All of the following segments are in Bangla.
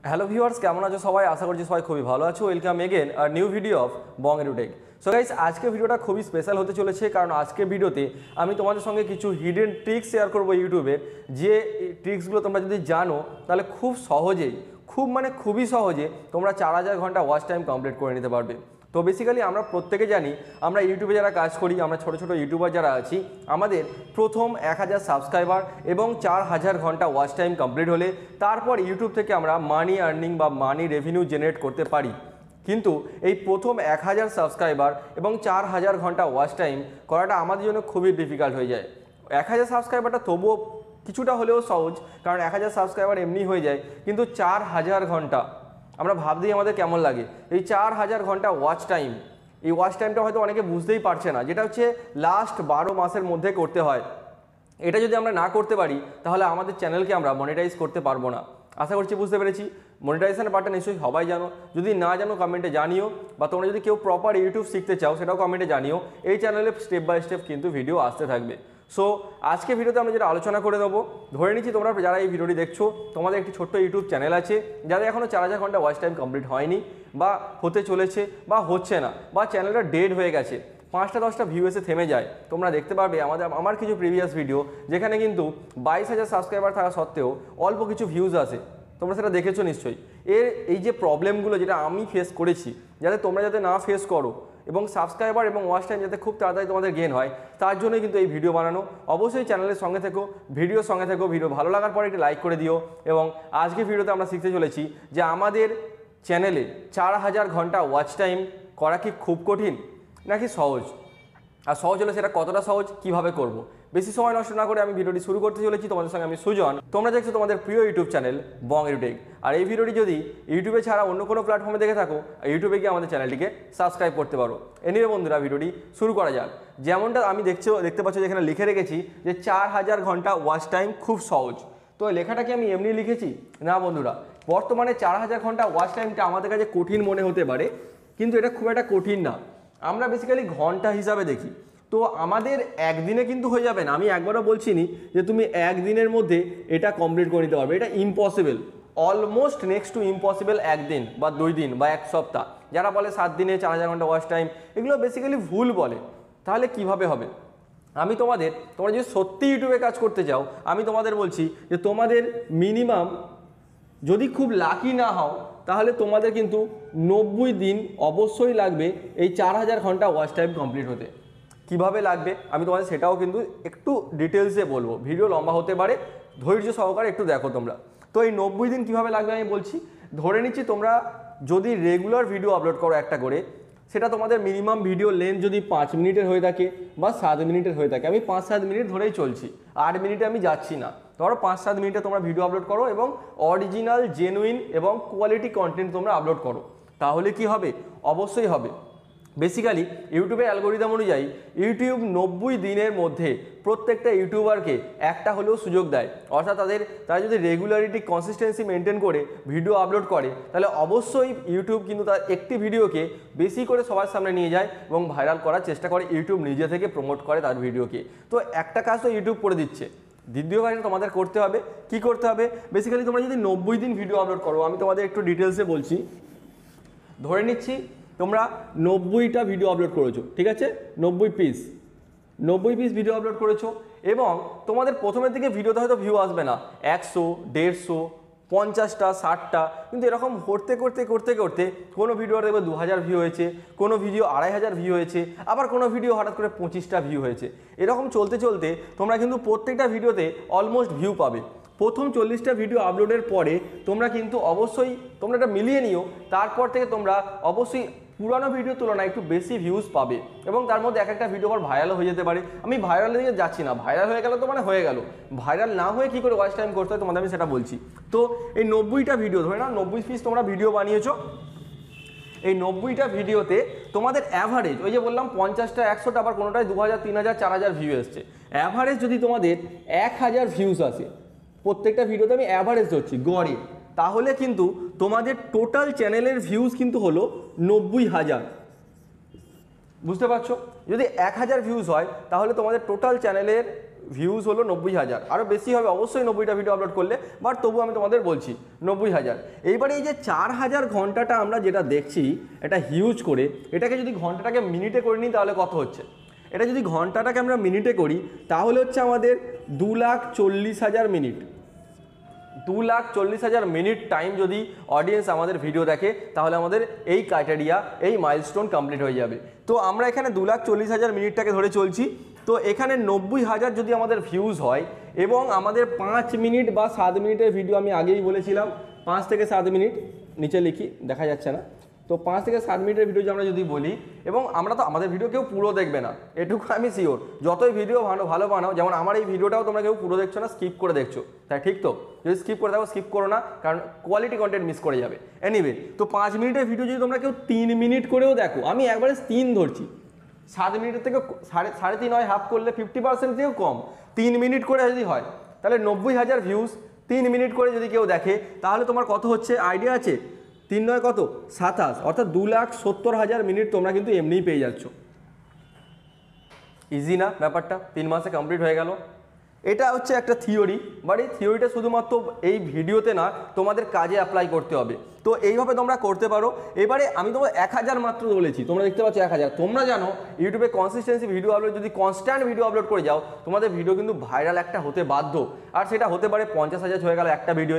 হ্যালো ভিউয়ার্স, কেমন আছো সবাই? আশা করছি সবাই খুবই ভালো আছো। ওয়েলকাম এগেন আর new video of Bong Edutech. So guys, আজকে ভিডিওটা খুবই স্পেশাল হতে চলেছে, কারণ আজকে ভিডিওতে আমি তোমাদের সঙ্গে কিছু হিডেন ট্রিক্স শেয়ার করবো ইউটিউবের। যে ট্রিক্সগুলো তোমরা যদি জানো তাহলে খুব সহজেই, খুবই সহজে তোমরা 4000 ঘন্টা ওয়াচ টাইম কমপ্লিট করে নিতে পারবে। তো বেসিক্যালি আমরা প্রত্যেকে জানি, আমরা ইউটিউবে যারা কাজ করি, আমরা ছোটো ছোটো ইউটিউবার যারা আছি, আমাদের প্রথম 1000 সাবস্ক্রাইবার এবং 4000 ঘন্টা ওয়াচ টাইম কমপ্লিট হলে তারপর ইউটিউব থেকে আমরা মানি আর্নিং বা মানি রেভিনিউ জেনারেট করতে পারি। কিন্তু এই প্রথম 1000 সাবস্ক্রাইবার এবং 4000 ঘন্টা ওয়াচ টাইম করাটা আমাদের জন্য খুবই ডিফিকাল্ট হয়ে যায়। 1000 সাবস্ক্রাইবারটা তবুও কিছুটা হলেও সহজ, কারণ 1000 সাবস্ক্রাইবার এমনি হয়ে যায়, কিন্তু 4000 ঘন্টা আমরা ভাবতেই আমাদের কেমন লাগে। এই 4000 ঘন্টা ওয়াচ টাইম, এই ওয়াচ টাইমটা হয়তো অনেকে বুঝতেই পারছে না, যেটা হচ্ছে লাস্ট 12 মাসের মধ্যে করতে হয়। এটা যদি আমরা না করতে পারি তাহলে আমাদের চ্যানেলকে আমরা মনিটাইজ করতে পারবো না। আশা করছি বুঝতে পেরেছি। মনিটাইজেশনের পার্টটা নিশ্চয়ই সবাই জানো, যদি না জানো কমেন্টে জানিও, বা তোমরা যদি কেউ প্রপার ইউটিউব শিখতে চাও সেটাও কমেন্টে জানিও। এই চ্যানেলে স্টেপ বাই স্টেপ কিন্তু ভিডিও আসতে থাকবে। সো আজকে ভিডিওতে আমরা যেটা আলোচনা করে দেবো, ধরে নিচ্ছি তোমরা যারা এই ভিডিওটি দেখছো তোমাদের একটি ছোট্ট ইউটিউব চ্যানেল আছে, যাদের এখনও 4000 ঘন্টা ওয়াচ টাইম কমপ্লিট হয়নি, বা হতে চলেছে, বা হচ্ছে না, বা চ্যানেলটা ডেড হয়ে গেছে, 5টা 10টা ভিউ এসে থেমে যায়। তোমরা দেখতে পারবে আমার কিছু প্রিভিয়াস ভিডিও যেখানে কিন্তু 22000 সাবস্ক্রাইবার থাকা সত্ত্বেও অল্প কিছু ভিউজ আসে। তোমরা সেটা দেখেছো নিশ্চয়ই। এই যে প্রবলেমগুলো যেটা আমি ফেস করেছি, যাতে তোমরা যাতে না ফেস করো এবং সাবস্ক্রাইবার এবং ওয়াচ টাইম যাতে খুব তাড়াতাড়ি তোমাদের গেন হয়, তার জন্যই কিন্তু এই ভিডিও বানানো। অবশ্যই চ্যানেলের সঙ্গে থেকো, ভিডিওর সঙ্গে থেকো। ভিডিও ভালো লাগার পরে একটি লাইক করে দিও। এবং আজকে ভিডিওতে আমরা শিখতে চলেছি যে আমাদের চ্যানেলে 4000 ঘন্টা ওয়াচ টাইম করা কি খুব কঠিন নাকি সহজ, আর সহজ হলে সেটা কতটা সহজ, কিভাবে করব। বেশি সময় নষ্ট না করে আমি ভিডিওটি শুরু করতে চলেছি। তোমাদের সঙ্গে আমি সুজন, তোমরা দেখছো তোমাদের প্রিয় ইউটিউব চ্যানেল বং এডুটেক। আর এই ভিডিওটি যদি ইউটিউবে ছাড়া অন্য কোনো প্ল্যাটফর্মে দেখে থাকো, ইউটিউবে গিয়ে আমাদের চ্যানেলটিকে সাবস্ক্রাইব করতে পারো। এনিওয়ে বন্ধুরা, ভিডিওটি শুরু করা যাক। যেমনটা আমি দেখতে পাচ্ছ যেখানে লিখে রেখেছি যে 4000 ঘন্টা ওয়াচ টাইম খুব সহজ। তো লেখাটা কি আমি এমনি লিখেছি? না বন্ধুরা, বর্তমানে 4000 ঘন্টা ওয়াচ টাইমটা আমাদের কাছে কঠিন মনে হতে পারে, কিন্তু এটা খুব একটা কঠিন না। আমরা বেসিক্যালি ঘন্টা হিসাবে দেখি। তো আমাদের একদিনে কিন্তু হয়ে যাবে না। আমি একবারও বলছি নি যে তুমি একদিনের মধ্যে এটা কমপ্লিট করে নিতে পারবে, এটা impossible, almost next to impossible. একদিন বা 2 দিন বা 1 সপ্তাহ, যারা বলে 7 দিনে 4000 ঘন্টা ওয়াচ টাইম, এগুলো বেসিক্যালি ভুল বলে। তাহলে কিভাবে হবে? তোমরা যদি সত্যি ইউটিউবে কাজ করতে চাও, আমি তোমাদের বলছি যে তোমাদের মিনিমাম, যদি খুব লাকি না হও তাহলে তোমাদের কিন্তু 90 দিন অবশ্যই লাগবে এই 4000 ঘন্টা ওয়াচ টাইম কমপ্লিট হতে। কিভাবে লাগবে আমি তোমাদের সেটাও কিন্তু একটু ডিটেলসে বলবো, ভিডিও লম্বা হতে পারে, ধৈর্য সহকারে একটু দেখো তোমরা। তো এই 90 দিন কিভাবে লাগবে আমি বলছি। ধরে নিচ্ছি তোমরা যদি রেগুলার ভিডিও আপলোড করো একটা করে, সেটা তোমাদের মিনিমাম ভিডিও লেন্থ যদি 5 মিনিটের হয়ে থাকে বা 7 মিনিটের হয়ে থাকে, আমি 5-7 মিনিট ধরেই চলছি, 8 মিনিটে আমি যাচ্ছি না। ধরো 5-7 মিনিটে তোমরা ভিডিও আপলোড করো এবং অরিজিনাল, জেনুইন এবং কোয়ালিটি কন্টেন্ট তোমরা আপলোড করো, তাহলে কি হবে? অবশ্যই হবে। বেসিক্যালি ইউটিউবের অ্যালগোরিদম অনুযায়ী ইউটিউব 90 দিনের মধ্যে প্রত্যেকটা ইউটিউবারকে একটা হলেও সুযোগ দেয়। অর্থাৎ তারা যদি রেগুলারিটি, কনসিস্টেন্সি মেনটেন করে ভিডিও আপলোড করে, তাহলে অবশ্যই ইউটিউব কিন্তু তার একটি ভিডিওকে বেশি করে সবার সামনে নিয়ে যায় এবং ভাইরাল করার চেষ্টা করে। ইউটিউব নিজে থেকে প্রমোট করে তার ভিডিওকে। তো একটা কাজ তো ইউটিউব করে দিচ্ছে, দ্বিতীয় কাজটা তোমাদের করতে হবে। কি করতে হবে? বেসিক্যালি তোমরা যদি 90 দিন ভিডিও আপলোড করো, আমি তোমাদের একটু ডিটেলসে বলছি। ধরে নিচ্ছি তোমরা 90টা ভিডিও আপলোড করেছো, ঠিক আছে? 90 পিস ভিডিও আপলোড করেছো, এবং তোমাদের প্রথমের দিকে ভিডিওতে হয়তো ভিউ আসবে না 100, 150, 50টা, 60টা, কিন্তু এরকম করতে করতে কোনো ভিডিও দেখবে 2000 ভিউ হয়েছে, কোনো ভিডিও 2500 ভিউ হয়েছে, আবার কোনো ভিডিও হঠাৎ করে 25টা ভিউ হয়েছে। এরকম চলতে তোমরা কিন্তু প্রত্যেকটা ভিডিওতে অলমোস্ট ভিউ পাবে। প্রথম 40টা ভিডিও আপলোডের পরে তোমরা কিন্তু অবশ্যই তোমরা এটা মিলিয়ে নিও, তারপর থেকে তোমরা অবশ্যই পুরানো ভিডিওর তুলনায় একটু বেশি ভিউজ পাবে, এবং তার মধ্যে একটা ভিডিও আবার ভাইরালও হয়ে যেতে পারে। আমি ভাইরালের দিকে যাচ্ছি না, ভাইরাল হয়ে গেল তো মানে হয়ে গেল, ভাইরাল না হয়ে কী করে ওয়াচ টাইম করতে হয় তোমাদের আমি সেটা বলছি। তো এই 90টা ভিডিও, ধরে না 90 পিস তোমরা ভিডিও বানিয়েছো, এই 90টা ভিডিওতে তোমাদের অ্যাভারেজ, ওই যে বললাম 50টা, 100টা, আবার কোনোটায় 2000, 3000, 4000 ভিউ এসছে, অ্যাভারেজ যদি তোমাদের 1000 ভিউজ আসে প্রত্যেকটা ভিডিওতে, আমি অ্যাভারেজ ধরছি গড়ে, তাহলে কিন্তু তোমাদের টোটাল চ্যানেলের ভিউজ কিন্তু হলো 90,000। বুঝতে পারছো? যদি 1000 ভিউজ হয় তাহলে তোমাদের টোটাল চ্যানেলের ভিউজ হলো 90,000, আরও বেশি হবে অবশ্যই 90টা ভিডিও আপলোড করলে, বাট তবু আমি তোমাদের বলছি 90,000। এইবারে এই যে 4,000 ঘন্টাটা আমরা যেটা দেখছি এটা হিউজ করে, এটাকে যদি ঘন্টাটাকে মিনিটে করে নিই তাহলে কত হচ্ছে? এটা যদি ঘন্টাটাকে আমরা মিনিটে করি তাহলে হচ্ছে আমাদের 2,40,000 মিনিট। 2,40,000 মিনিট টাইম যদি অডিয়েন্স আমাদের ভিডিও দেখে তাহলে আমাদের এই ক্রাইটেরিয়া, এই মাইলস্টোন কমপ্লিট হয়ে যাবে। তো আমরা এখানে 2,40,000 মিনিটটাকে ধরে চলছি। তো এখানে 90,000 যদি আমাদের ভিউজ হয় এবং আমাদের 5 মিনিট বা 7 মিনিটের ভিডিও, আমি আগেই বলেছিলাম 5 থেকে 7 মিনিট, নিচে লিখি দেখা যাচ্ছে না, তো 5 থেকে 7 মিনিটের ভিডিও আমরা যদি বলি, এবং আমরা তো আমাদের ভিডিও কেউ পুরো দেখবে না, এটুকু আমি শিওর। যতই ভিডিও ভালো বানাও, যেমন আমার এই ভিডিওটাও তোমরা কেউ পুরো দেখছো না, স্কিপ করে দেখছো, তাই ঠিক তো? যদি স্কিপ করে থাকো স্কিপ করো না, কারণ কোয়ালিটি কন্টেন্ট মিস করে যাবে। এনিওয়ে, তো 5 মিনিটের ভিডিও যদি তোমরা কেউ 3 মিনিট করেও দেখো, আমি একবারে 3 ধরছি, 7 মিনিটের থেকে 3.5 হয়, হাফ করলে 50% থেকেও কম, 3 মিনিট করে যদি হয় তাহলে 90,000 ভিউজ 3 মিনিট করে যদি কেউ দেখে তাহলে তোমার কত হচ্ছে আইডিয়া আছে? 3 নয় কত? 27, অর্থাৎ 2,70,000 মিনিট তোমরা কিন্তু এমনিই পেয়ে যাচ্ছ। ইজি না ব্যাপারটা? 3 মাসে কমপ্লিট হয়ে গেল। এটা হচ্ছে একটা থিওরি, বাট এই থিওরিটা শুধুমাত্র এই ভিডিওতে না, তোমাদের কাজে অ্যাপ্লাই করতে হবে। তো এইভাবে তোমরা করতে পারো। এবারে আমি তোমার 1,000 মাত্র বলেছি, তোমরা দেখতে পাচ্ছ 1,000। তোমরা জানো ইউটিউবে কনসিস্টেন্সি ভিডিও আপলোড, যদি কনস্ট্যান্ট ভিডিও আপলোড করে যাও তোমাদের ভিডিও কিন্তু ভাইরাল একটা হতে বাধ্য। আর সেটা হতে পারে 50,000 হয়ে গেল একটা ভিডিও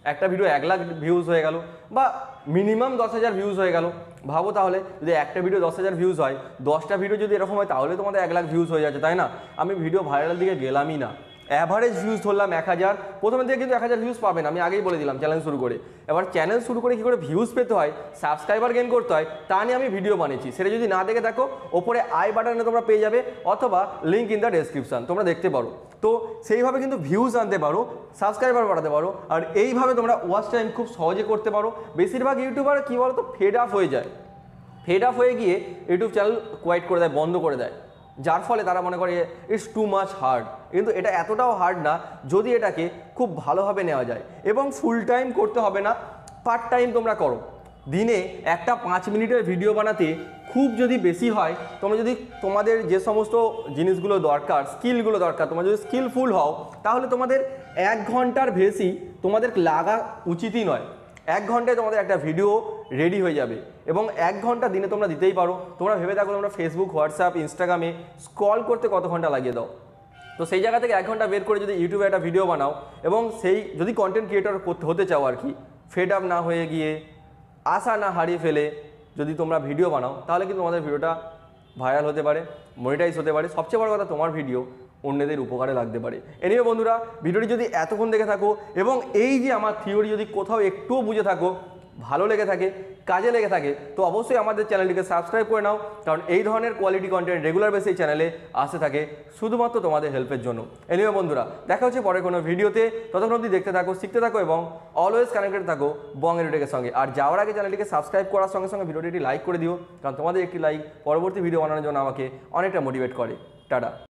1 লাখ ভিউজ হয়ে গেল, বা মিনিমাম 10,000 ভিউজ হয়ে গেল। ভাবো তাহলে যদি একটা ভিডিও 10,000 ভিউজ হয়, 10টা ভিডিও যদি এরকম হয় তাহলে তোমাদের 1 লাখ ভিউজ হয়ে যাচ্ছে, তাই না? আমি ভিডিও ভাইরাল দিকে গেলামই না, অ্যাভারেজ ভিউজ ধরলাম 1,000। প্রথমে থেকে কিন্তু 1,000 ভিউজ পাবেন, আমি আগেই বলে দিলাম চ্যানেল শুরু করে। এবার চ্যানেল শুরু করে কী করে ভিউজ পেতে হয়, সাবস্ক্রাইবার গেইন করতে হয়, তা নিয়ে আমি ভিডিও বানিয়েছি। সেটা যদি না দেখে থাকো, ওপরে আই বাটনে তোমরা পেয়ে যাবে, অথবা লিঙ্ক ইন দ্য ডেসক্রিপশন, তোমরা দেখতে পারো। তো সেইভাবে কিন্তু ভিউজ আনতে পারো, সাবস্ক্রাইবার বাড়াতে পারো, আর এইভাবে তোমরা ওয়াচ টাইম খুব সহজে করতে পারো। বেশিরভাগ ইউটিউবার কী বলো তো, ফেড আপ হয়ে যায়, ফেড আপ হয়ে গিয়ে ইউটিউব চ্যানেল কোয়াইট করে দেয়, বন্ধ করে দেয়, যার ফলে তারা মনে করে ইটস টু মাচ হার্ড। কিন্তু এটা এতটাও হার্ড না যদি এটাকে খুব ভালোভাবে নেওয়া যায়, এবং ফুল টাইম করতে হবে না, পার্ট টাইম তোমরা করো। দিনে একটা 5 মিনিটের ভিডিও বানাতে খুব যদি বেশি হয়, তোমরা যদি তোমাদের যে সমস্ত জিনিসগুলো দরকার, স্কিলগুলো দরকার, তোমরা যদি স্কিলফুল হও তাহলে তোমাদের 1 ঘন্টার বেশি তোমাদের লাগা উচিতই নয়। 1 ঘন্টায় তোমাদের একটা ভিডিও রেডি হয়ে যাবে, এবং 1 ঘন্টা দিনে তোমরা দিতেই পারো। তোমরা ভেবে থাকো তোমরা ফেসবুক, হোয়াটসঅ্যাপ, ইনস্টাগ্রামে স্ক্রল করতে কত ঘন্টা লাগিয়ে দাও, তো সেই জায়গা থেকে 1 ঘন্টা বের করে যদি ইউটিউবে একটা ভিডিও বানাও, এবং সেই যদি কন্টেন্ট ক্রিয়েটর হতে চাও আর কি, ফেড আপ না হয়ে গিয়ে, আশা না হারিয়ে ফেলে যদি তোমরা ভিডিও বানাও, তাহলে কিন্তু তোমাদের ভিডিওটা ভাইরাল হতে পারে, মনিটাইজ হতে পারে, সবচেয়ে বড় কথা তোমার ভিডিও অন্যদের উপকারে লাগতে পারে। এনিওয়ে বন্ধুরা, ভিডিওটি যদি এতক্ষণ দেখে থাকো এবং এই যে আমার থিওরি যদি কোথাও একটুও বুঝে থাকো, ভালো লেগে থাকে, কাজে লেগে থাকে, তো অবশ্যই আমাদের চ্যানেলটিকে সাবস্ক্রাইব করে নাও, কারণ এই ধরনের কোয়ালিটি কন্টেন্ট রেগুলার বেসে এই চ্যানেলে আসতে থাকে শুধুমাত্র তোমাদের হেল্পের জন্য। এনিওয়ে বন্ধুরা, দেখা হচ্ছে পরে কোনো ভিডিওতে, ততক্ষণ অবধি দেখতে থাকো, শিখতে থাকো এবং অলওয়েজ কানেক্টেড থাকো বং এডুটেকের সঙ্গে। আর যাওয়ার আগে চ্যানেলটিকে সাবস্ক্রাইব করার সঙ্গে সঙ্গে ভিডিওটি লাইক করে দিও, কারণ তোমাদের একটি লাইক পরবর্তী ভিডিও বানানোর জন্য আমাকে অনেকটা মোটিভেট করে। টাটা।